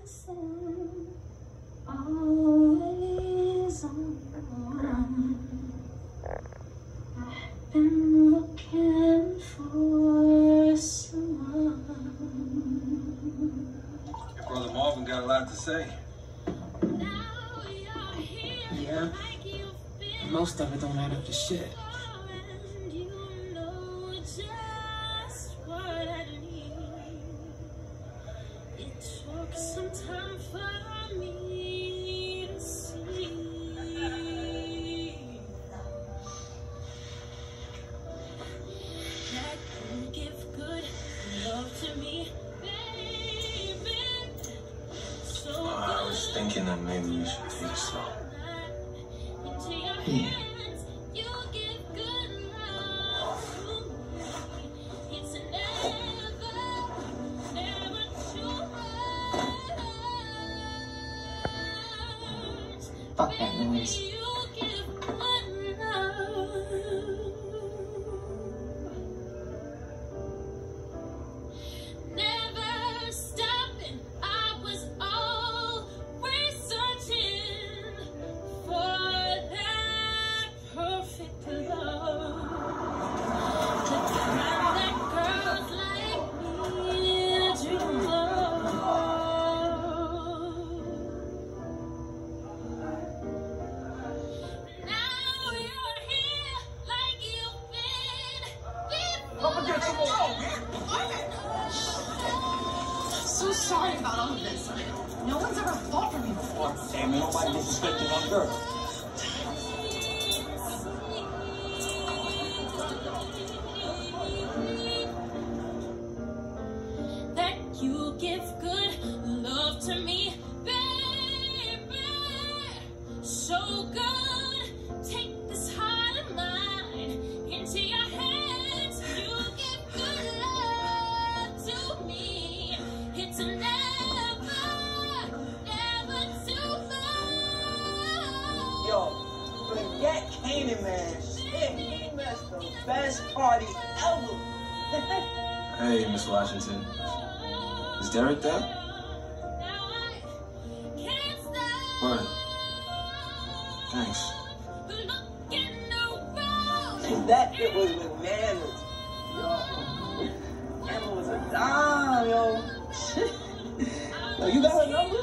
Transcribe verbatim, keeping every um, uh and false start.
always on the run. I've been looking for someone. Your brother Marvin got a lot to say. Yeah, most of it don't add up to shit. Some time for me to see that you give good love to me, baby. So uh, I was thinking that maybe we should take it slow. Yeah. Fuck that noise. Never stopping, I was always searching for that perfect love. The kind that girls like me dream of. So sorry about all of this. No one's ever fought for me before. Damn, ain't nobody disrespecting my girl. That you give good love to me, baby. So good. Take this heart of mine into your hands. You give good love to me. It's never, never too much. Yo, forget Kanan, man. Shit, he messed the best party ever. Hey, Miss Washington. Is Derek there? What? Thanks. That shit was bananas. Yo, Emma was a dime, yo. Yo, you got her number?